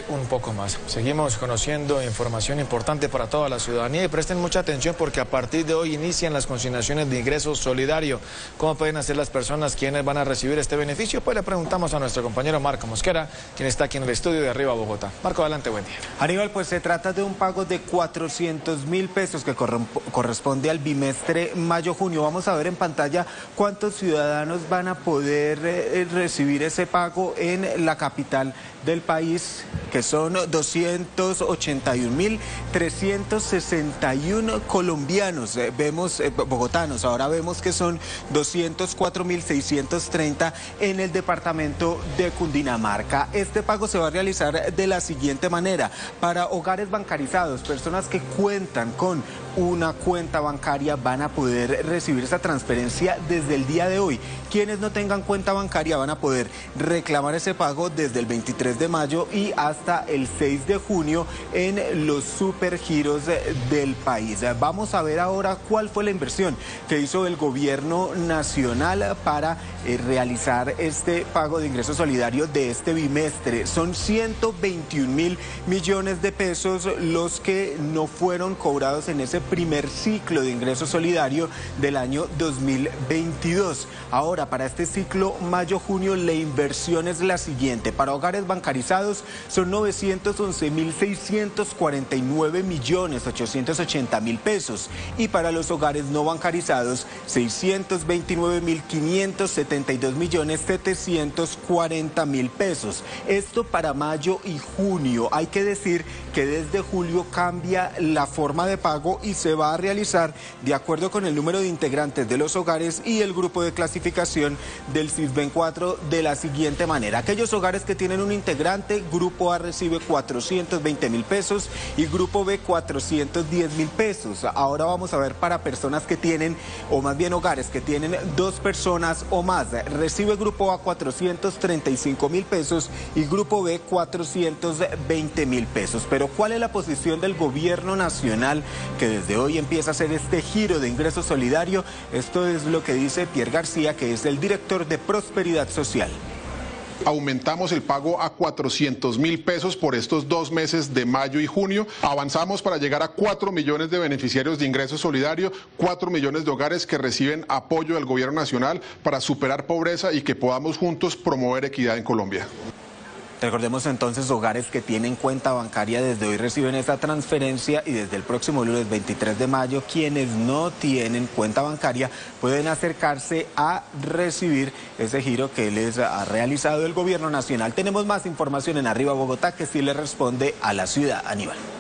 un poco más. Seguimos conociendo información importante para toda la ciudadanía y presten mucha atención porque a partir de hoy inician las consignaciones de ingreso solidario. ¿Cómo pueden hacer las personas quienes van a recibir este beneficio? Pues le preguntamos a nuestro compañero Marco Mosquera, quien está aquí en el estudio de Arriba Bogotá. Marco, adelante, buen día. Aníbal, pues se trata de un pago de 400.000 pesos que corresponde al bimestre mayo-junio. Vamos a ver en pantalla cuántos ciudadanos van a poder recibir ese pago en la capital del país, que son 281.361 colombianos, bogotanos. Ahora vemos que son 204.630 en el departamento de Cundinamarca. Este pago se va a realizar de la siguiente manera: para hogares bancarizados, personas que cuentan con una cuenta bancaria van a poder recibir esa transferencia desde el día de hoy. Quienes no tengan cuenta bancaria van a poder reclamar ese pago desde el 23 de mayo y hasta el 6 de junio en los supergiros del país. Vamos a ver ahora cuál fue la inversión que hizo el gobierno nacional para realizar este pago de ingreso solidario de este bimestre. Son 121.000 millones de pesos los que no fueron cobrados en ese primer ciclo de ingreso solidario del año 2022. Ahora, para este ciclo mayo-junio, la inversión es la siguiente: para hogares bancarizados son 911.649.880.000 pesos y para los hogares no bancarizados 629.572.740.000 pesos. Esto para mayo y junio. Hay que decir que desde julio cambia la forma de pago y se va a realizar de acuerdo con el número de integrantes de los hogares y el grupo de clasificación del SISBEN 4 de la siguiente manera: aquellos hogares que tienen un integrante, grupo A recibe 420.000 pesos y grupo B 410.000 pesos. Ahora vamos a ver para personas que tienen, o más bien hogares que tienen dos personas o más. Recibe grupo A 435.000 pesos y grupo B 420.000 pesos. Pero ¿cuál es la posición del gobierno nacional, que desde hoy empieza a hacer este giro de ingreso solidario? Esto es lo que dice Pierre García, que es el director de Prosperidad Social. Aumentamos el pago a 400.000 pesos por estos 2 meses de mayo y junio. Avanzamos para llegar a 4 millones de beneficiarios de ingreso solidario, 4 millones de hogares que reciben apoyo del gobierno nacional para superar pobreza y que podamos juntos promover equidad en Colombia. Recordemos entonces, hogares que tienen cuenta bancaria desde hoy reciben esa transferencia y desde el próximo lunes 23 de mayo quienes no tienen cuenta bancaria pueden acercarse a recibir ese giro que les ha realizado el gobierno nacional. Tenemos más información en Arriba Bogotá, que sí le responde a la ciudad. Aníbal.